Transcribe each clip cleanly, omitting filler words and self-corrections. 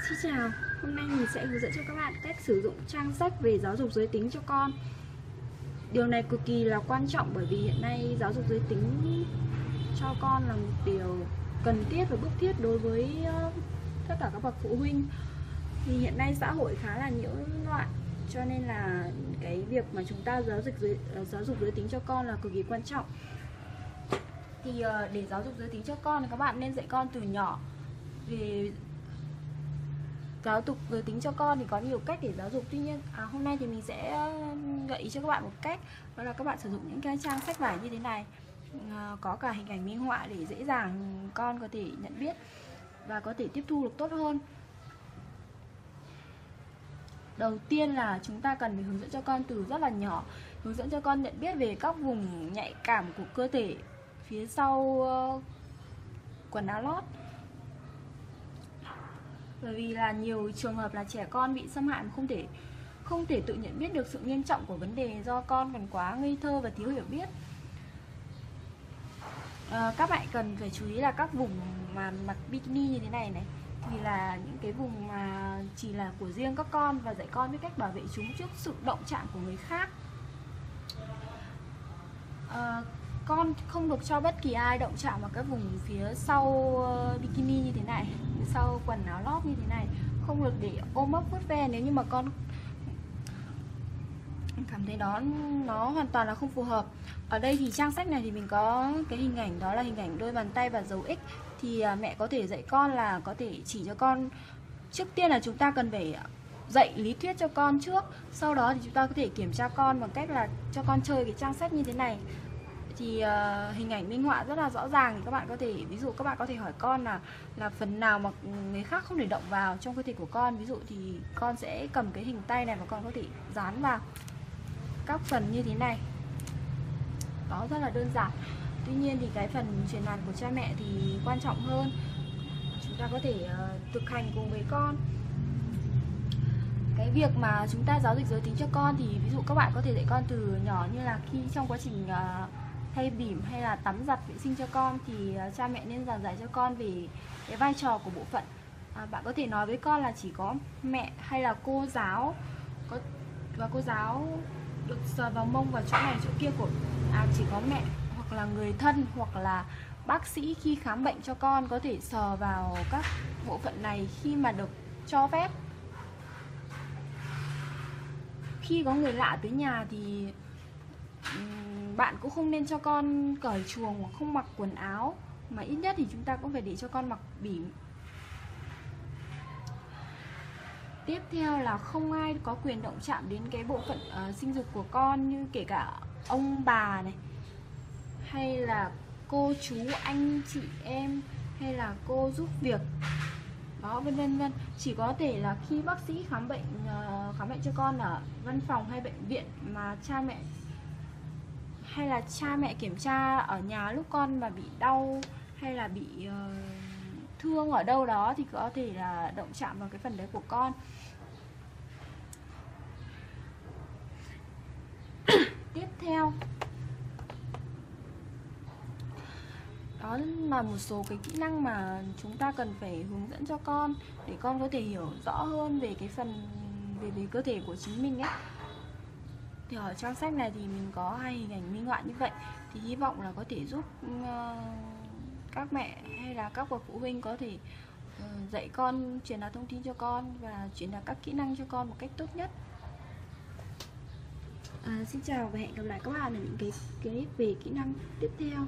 Xin chào, hôm nay mình sẽ hướng dẫn cho các bạn cách sử dụng trang sách về giáo dục giới tính cho con. Điều này cực kỳ là quan trọng bởi vì hiện nay giáo dục giới tính cho con là một điều cần thiết và bức thiết đối với tất cả các bậc phụ huynh. Thì hiện nay xã hội khá là nhiễu loạn, cho nên là cái việc mà chúng ta giáo dục giới tính cho con là cực kỳ quan trọng. Thì để giáo dục giới tính cho con thì các bạn nên dạy con từ nhỏ. Vì giáo dục giới tính cho con thì có nhiều cách để giáo dục. Tuy nhiên hôm nay thì mình sẽ gợi ý cho các bạn một cách, đó là các bạn sử dụng những cái trang sách vải như thế này, có cả hình ảnh minh họa để dễ dàng con có thể nhận biết và có thể tiếp thu được tốt hơn. Đầu tiên là chúng ta cần phải hướng dẫn cho con từ rất là nhỏ, hướng dẫn cho con nhận biết về các vùng nhạy cảm của cơ thể phía sau quần áo lót. Bởi vì là nhiều trường hợp là trẻ con bị xâm hại mà không thể tự nhận biết được sự nghiêm trọng của vấn đề do con còn quá ngây thơ và thiếu hiểu biết. Các bạn cần phải chú ý là các vùng mà mặc bikini như thế này thì là những cái vùng mà chỉ là của riêng các con, và dạy con biết cách bảo vệ chúng trước sự động chạm của người khác. Con không được cho bất kỳ ai động chạm vào các vùng phía sau bikini như thế này, phía sau quần áo lót như thế này. Không được để ôm ấp vuốt ve nếu như mà con cảm thấy đó nó hoàn toàn là không phù hợp. Ở đây thì trang sách này thì mình có cái hình ảnh, đó là hình ảnh đôi bàn tay và dấu X. Thì mẹ có thể dạy con là có thể chỉ cho con. Trước tiên là chúng ta cần phải dạy lý thuyết cho con trước, sau đó thì chúng ta có thể kiểm tra con bằng cách là cho con chơi cái trang sách như thế này. Thì hình ảnh minh họa rất là rõ ràng, thì các bạn có thể, ví dụ các bạn có thể hỏi con là phần nào mà người khác không thể động vào trong cơ thể của con. Ví dụ thì con sẽ cầm cái hình tay này và con có thể dán vào các phần như thế này. Đó, rất là đơn giản. Tuy nhiên thì cái phần truyền đạt của cha mẹ thì quan trọng hơn. Chúng ta có thể thực hành cùng với con. Cái việc mà chúng ta giáo dục giới tính cho con thì ví dụ các bạn có thể dạy con từ nhỏ, như là khi trong quá trình thay bỉm hay là tắm giặt vệ sinh cho con thì cha mẹ nên giảng giải cho con về cái vai trò của bộ phận. Bạn có thể nói với con là chỉ có mẹ hay là cô giáo và cô giáo được sờ vào mông vào chỗ này chỗ kia của chỉ có mẹ hoặc là người thân hoặc là bác sĩ khi khám bệnh cho con có thể sờ vào các bộ phận này khi mà được cho phép. Khi có người lạ tới nhà thì bạn cũng không nên cho con cởi chuồng hoặc không mặc quần áo, mà ít nhất thì chúng ta cũng phải để cho con mặc bỉm. Tiếp theo là không ai có quyền động chạm đến cái bộ phận sinh dục của con, như kể cả ông bà này, hay là cô chú anh chị em, hay là cô giúp việc, đó, vân vân. Chỉ có thể là khi bác sĩ khám bệnh cho con ở văn phòng hay bệnh viện mà cha mẹ kiểm tra ở nhà lúc con mà bị đau hay là bị thương ở đâu đó thì có thể là động chạm vào cái phần đấy của con. Tiếp theo đó là một số cái kỹ năng mà chúng ta cần phải hướng dẫn cho con để con có thể hiểu rõ hơn về cái phần về cơ thể của chính mình ấy. Thì ở trang sách này thì mình có hai hình ảnh minh họa như vậy, thì hy vọng là có thể giúp các mẹ hay là các bậc phụ huynh có thể dạy con, truyền đạt thông tin cho con và truyền đạt các kỹ năng cho con một cách tốt nhất. Xin chào và hẹn gặp lại các bạn ở những cái clip về kỹ năng tiếp theo.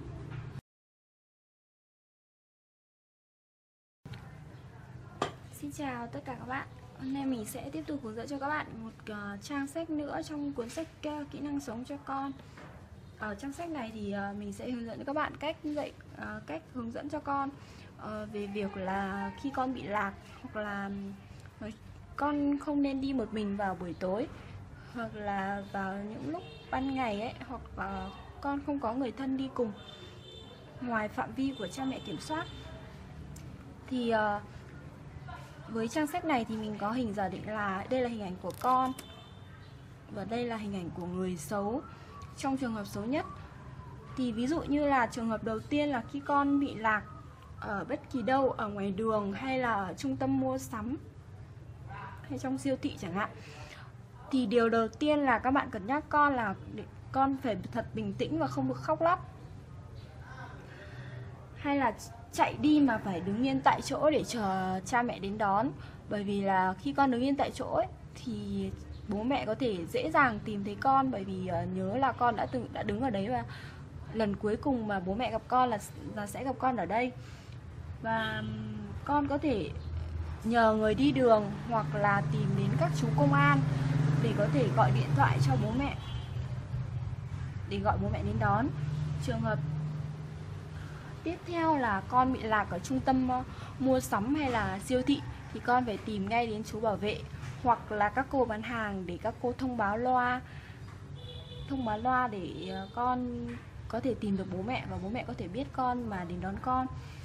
Xin chào tất cả các bạn. Hôm nay mình sẽ tiếp tục hướng dẫn cho các bạn một trang sách nữa trong cuốn sách Kỹ năng sống cho con. Ở trang sách này thì mình sẽ hướng dẫn cho các bạn cách hướng dẫn cho con về việc là khi con bị lạc, hoặc là con không nên đi một mình vào buổi tối, hoặc là vào những lúc ban ngày ấy, hoặc là con không có người thân đi cùng ngoài phạm vi của cha mẹ kiểm soát. Thì với trang sách này thì mình có hình giả định là đây là hình ảnh của con và đây là hình ảnh của người xấu. Trong trường hợp xấu nhất thì ví dụ như là trường hợp đầu tiên là khi con bị lạc ở bất kỳ đâu, ở ngoài đường hay là ở trung tâm mua sắm, hay trong siêu thị chẳng hạn, thì điều đầu tiên là các bạn cần nhắc con là con phải thật bình tĩnh và không được khóc lóc, hay là chạy đi mà phải đứng yên tại chỗ để chờ cha mẹ đến đón. Bởi vì là khi con đứng yên tại chỗ ấy, thì bố mẹ có thể dễ dàng tìm thấy con, bởi vì nhớ là con đã đứng ở đấy, và lần cuối cùng mà bố mẹ gặp con là sẽ gặp con ở đây. Và con có thể nhờ người đi đường hoặc là tìm đến các chú công an để có thể gọi điện thoại cho bố mẹ để gọi bố mẹ đến đón. Trường hợp tiếp theo là con bị lạc ở trung tâm mua sắm hay là siêu thị, thì con phải tìm ngay đến chú bảo vệ hoặc là các cô bán hàng để các cô thông báo loa để con có thể tìm được bố mẹ và bố mẹ có thể biết con mà đến đón con.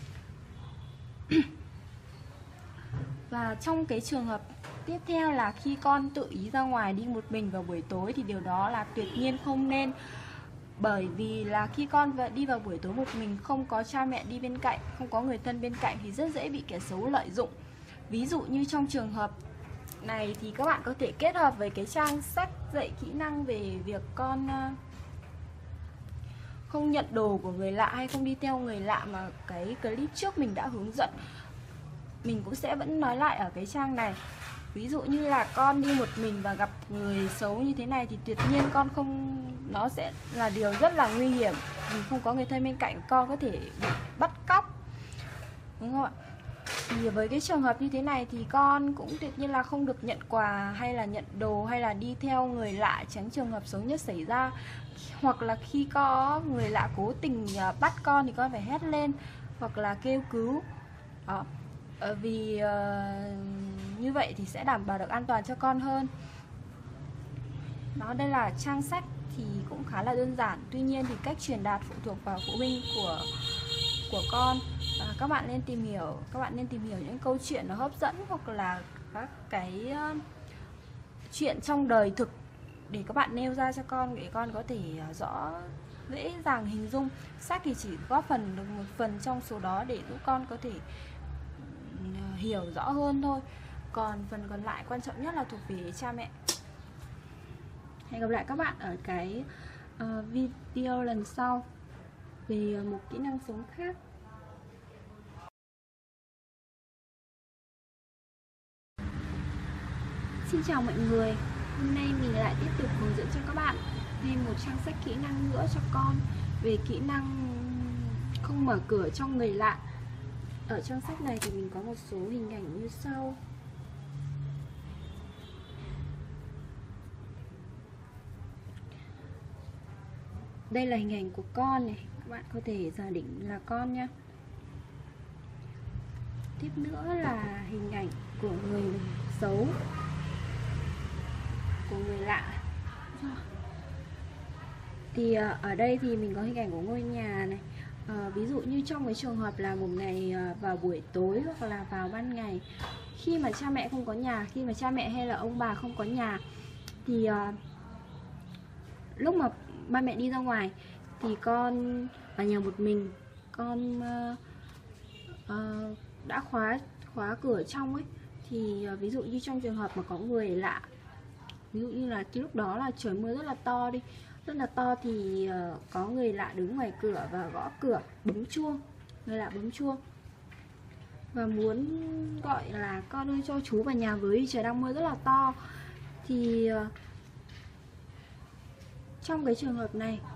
Và trong cái trường hợp tiếp theo là khi con tự ý ra ngoài đi một mình vào buổi tối, thì điều đó là tuyệt nhiên không nên. Bởi vì là khi con đi vào buổi tối một mình, không có cha mẹ đi bên cạnh, không có người thân bên cạnh, thì rất dễ bị kẻ xấu lợi dụng. Ví dụ như trong trường hợp này thì các bạn có thể kết hợp với cái trang sách dạy kỹ năng về việc con không nhận đồ của người lạ hay không đi theo người lạ mà cái clip trước mình đã hướng dẫn. Mình cũng sẽ vẫn nói lại ở cái trang này. Ví dụ như là con đi một mình và gặp người xấu như thế này thì tuyệt nhiên nó sẽ là điều rất là nguy hiểm, vì không có người thân bên cạnh, con có thể bị bắt cóc, đúng không ạ? Thì với cái trường hợp như thế này thì con cũng tuyệt nhiên là không được nhận quà hay là nhận đồ hay là đi theo người lạ, tránh trường hợp xấu nhất xảy ra. Hoặc là khi có người lạ cố tình bắt con thì con phải hét lên hoặc là kêu cứu. Đó. Vì như vậy thì sẽ đảm bảo được an toàn cho con hơn. Đó, đây là trang sách thì cũng khá là đơn giản. Tuy nhiên thì cách truyền đạt phụ thuộc vào phụ huynh của con. Các bạn nên tìm hiểu những câu chuyện nó hấp dẫn hoặc là các cái chuyện trong đời thực để các bạn nêu ra cho con, để con có thể dễ dàng hình dung. Sách thì chỉ góp phần được một phần trong số đó để giúp con có thể hiểu rõ hơn thôi. Còn phần còn lại quan trọng nhất là thuộc về cha mẹ. Hẹn gặp lại các bạn ở cái video lần sau về một kỹ năng sống khác. Xin chào mọi người. Hôm nay mình lại tiếp tục hướng dẫn cho các bạn thêm một trang sách kỹ năng nữa cho con về kỹ năng không mở cửa cho người lạ. Ở trong sách này thì mình có một số hình ảnh như sau. Đây là hình ảnh của con này, các bạn có thể giả định là con nhé. Tiếp nữa là hình ảnh của người xấu, của người lạ. Thì ở đây thì mình có hình ảnh của ngôi nhà này. Ví dụ như trong cái trường hợp là một ngày vào buổi tối hoặc là vào ban ngày, khi mà cha mẹ không có nhà, khi mà cha mẹ hay là ông bà không có nhà, thì lúc mà ba mẹ đi ra ngoài thì con ở nhà một mình, con đã khóa cửa trong ấy, thì ví dụ như trong trường hợp mà có người lạ, ví dụ như là cái lúc đó là trời mưa rất là to thì có người lạ đứng ngoài cửa và gõ cửa, bấm chuông, người lạ bấm chuông và muốn gọi là con ơi cho chú vào nhà với, trời đang mưa rất là to. Thì trong cái trường hợp này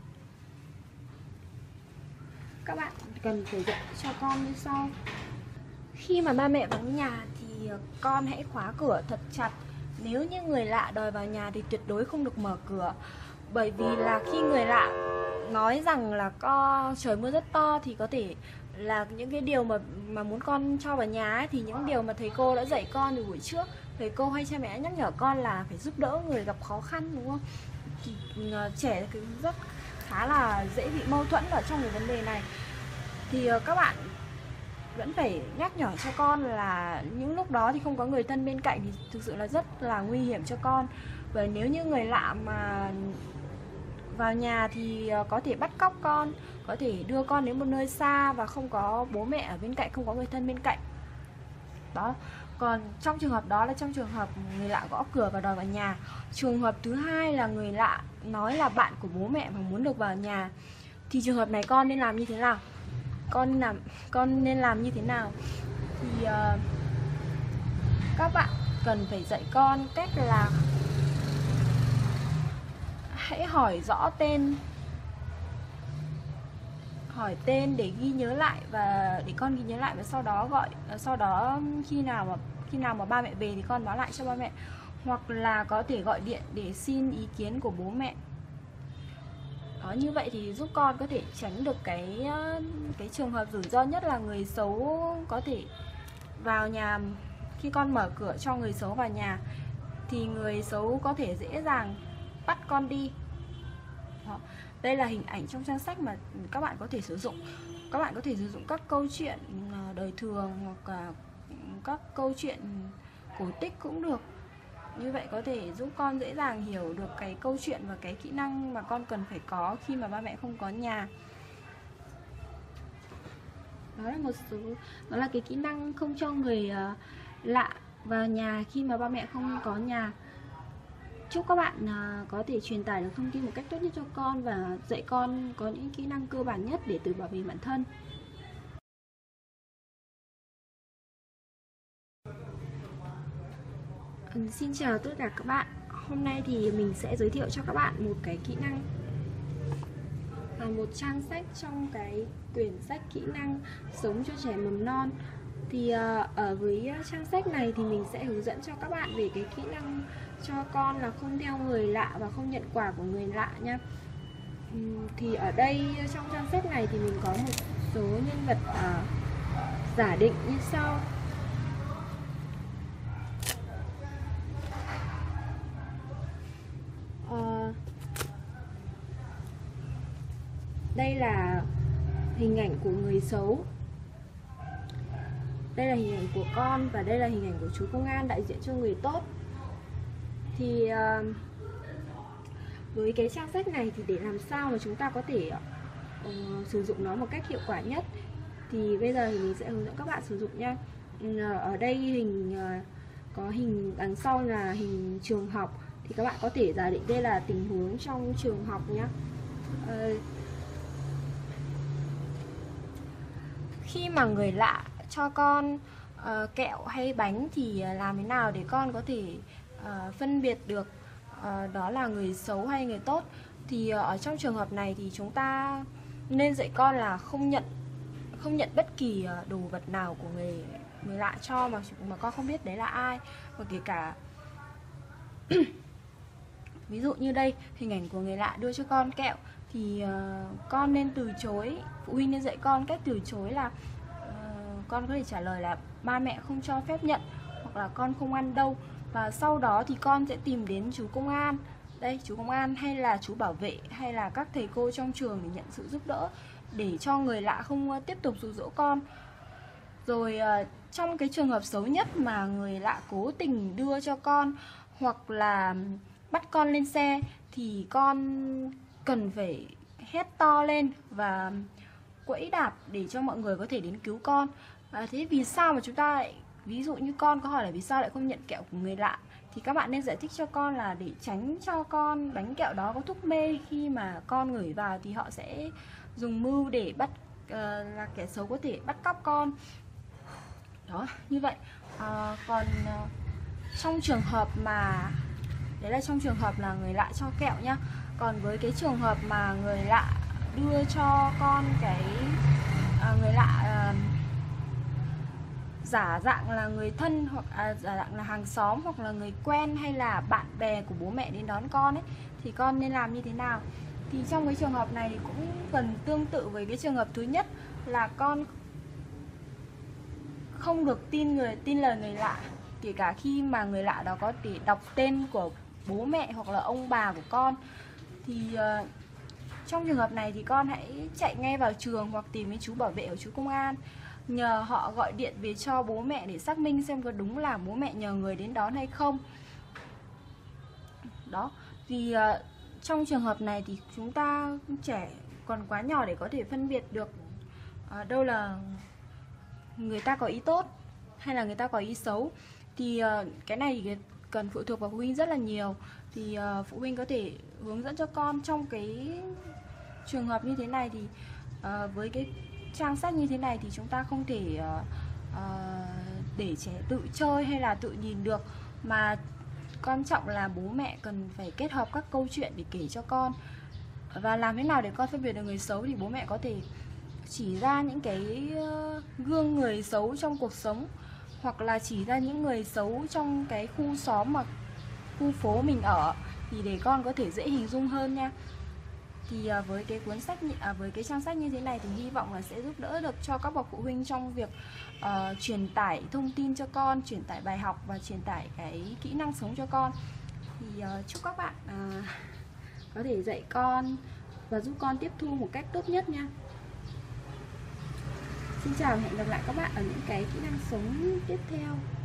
các bạn cần phải dạy cho con như sau. Khi mà ba mẹ vắng nhà thì con hãy khóa cửa thật chặt. Nếu như người lạ đòi vào nhà thì tuyệt đối không được mở cửa. Bởi vì là khi người lạ nói rằng là trời mưa rất to thì có thể là những cái điều mà muốn con cho vào nhà ấy, thì những điều mà thầy cô đã dạy con từ buổi trước. Thầy cô hay cha mẹ nhắc nhở con là phải giúp đỡ người gặp khó khăn, đúng không? Thì trẻ rất khá là dễ bị mâu thuẫn ở trong cái vấn đề này. Thì các bạn vẫn phải nhắc nhở cho con là những lúc đó thì không có người thân bên cạnh thì thực sự là rất là nguy hiểm cho con. Và nếu như người lạ mà vào nhà thì có thể bắt cóc con, có thể đưa con đến một nơi xa và không có bố mẹ ở bên cạnh, không có người thân bên cạnh. Đó. Còn trong trường hợp đó là trong trường hợp người lạ gõ cửa và đòi vào nhà. Trường hợp thứ hai là người lạ nói là bạn của bố mẹ và muốn được vào nhà. Thì trường hợp này con nên làm như thế nào? Con nên làm như thế nào? Thì các bạn cần phải dạy con cách là hãy hỏi rõ tên, hỏi tên để ghi nhớ lại, và để con ghi nhớ lại, và sau đó gọi, sau đó khi nào mà ba mẹ về thì con báo lại cho ba mẹ, hoặc là có thể gọi điện để xin ý kiến của bố mẹ. Đó, như vậy thì giúp con có thể tránh được cái trường hợp rủi ro nhất là người xấu có thể vào nhà. Khi con mở cửa cho người xấu vào nhà thì người xấu có thể dễ dàng bắt con đi. Đó. Đây là hình ảnh trong trang sách mà các bạn có thể sử dụng. Các bạn có thể sử dụng các câu chuyện đời thường hoặc là các câu chuyện cổ tích cũng được. Như vậy có thể giúp con dễ dàng hiểu được cái câu chuyện và cái kỹ năng mà con cần phải có khi mà ba mẹ không có nhà. Đó là cái kỹ năng không cho người lạ vào nhà khi mà ba mẹ không có nhà. Chúc các bạn có thể truyền tải được thông tin một cách tốt nhất cho con và dạy con có những kỹ năng cơ bản nhất để tự bảo vệ bản thân. Xin chào tất cả các bạn. Hôm nay thì mình sẽ giới thiệu cho các bạn một cái kỹ năng, một trang sách trong cái quyển sách kỹ năng sống cho trẻ mầm non. Thì ở với trang sách này thì mình sẽ hướng dẫn cho các bạn về cái kỹ năng cho con là không theo người lạ và không nhận quà của người lạ nha. Thì ở đây trong trang sách này thì mình có một số nhân vật giả định như sau. Đây là hình ảnh của người xấu, đây là hình ảnh của con, và đây là hình ảnh của chú công an đại diện cho người tốt. Thì với cái trang sách này thì để làm sao mà chúng ta có thể sử dụng nó một cách hiệu quả nhất thì bây giờ thì mình sẽ hướng dẫn các bạn sử dụng nha. Ở đây có hình đằng sau là hình trường học, thì các bạn có thể giả định đây là tình huống trong trường học nhé. Khi mà người lạ cho con kẹo hay bánh thì làm thế nào để con có thể phân biệt được đó là người xấu hay người tốt? Thì ở trong trường hợp này thì chúng ta nên dạy con là không nhận bất kỳ đồ vật nào của người lạ cho mà con không biết đấy là ai, và kể cả ví dụ như đây hình ảnh của người lạ đưa cho con kẹo thì con nên từ chối. Phụ huynh nên dạy con cách từ chối là con có thể trả lời là ba mẹ không cho phép nhận, hoặc là con không ăn đâu, và sau đó thì con sẽ tìm đến chú công an, đây chú công an hay là chú bảo vệ hay là các thầy cô trong trường để nhận sự giúp đỡ, để cho người lạ không tiếp tục dụ dỗ con. Rồi trong cái trường hợp xấu nhất mà người lạ cố tình đưa cho con hoặc là bắt con lên xe thì con cần phải hét to lên và quẫy đạp để cho mọi người có thể đến cứu con. Thế vì sao mà chúng ta lại, ví dụ như con có hỏi là vì sao lại không nhận kẹo của người lạ, thì các bạn nên giải thích cho con là để tránh cho con bánh kẹo đó có thuốc mê, khi mà con ngửi vào thì họ sẽ dùng mưu để bắt là kẻ xấu có thể bắt cóc con. Đó, như vậy. Còn trong trường hợp mà đấy là trong trường hợp là người lạ cho kẹo nhá. Còn với cái trường hợp mà người lạ đưa cho con cái người lạ giả dạng là người thân, hoặc giả dạng là hàng xóm, hoặc là người quen hay là bạn bè của bố mẹ đến đón con ấy, thì con nên làm như thế nào? Thì trong cái trường hợp này thì cũng gần tương tự với cái trường hợp thứ nhất, là con không được tin lời người lạ, kể cả khi mà người lạ đó có thể đọc tên của bố mẹ hoặc là ông bà của con. Thì trong trường hợp này thì con hãy chạy ngay vào trường hoặc tìm đến chú bảo vệ của chú công an, nhờ họ gọi điện về cho bố mẹ để xác minh xem có đúng là bố mẹ nhờ người đến đón hay không. Đó, vì trong trường hợp này thì chúng ta trẻ còn quá nhỏ để có thể phân biệt được đâu là người ta có ý tốt hay là người ta có ý xấu. Thì cái này thì cần phụ thuộc vào phụ huynh rất là nhiều. Thì phụ huynh có thể hướng dẫn cho con trong cái trường hợp như thế này. Thì với cái trang sách như thế này thì chúng ta không thể để trẻ tự chơi hay là tự nhìn được, mà quan trọng là bố mẹ cần phải kết hợp các câu chuyện để kể cho con. Và làm thế nào để con phân biệt được người xấu thì bố mẹ có thể chỉ ra những cái gương người xấu trong cuộc sống, hoặc là chỉ ra những người xấu trong cái khu xóm mà khu phố mình ở, thì để con có thể dễ hình dung hơn nha. Thì với cái cuốn sách với cái trang sách như thế này thì hy vọng là sẽ giúp đỡ được cho các bậc phụ huynh trong việc truyền tải thông tin cho con, truyền tải bài học và truyền tải cái kỹ năng sống cho con. Thì chúc các bạn có thể dạy con và giúp con tiếp thu một cách tốt nhất nha. Xin chào và hẹn gặp lại các bạn ở những cái kỹ năng sống tiếp theo.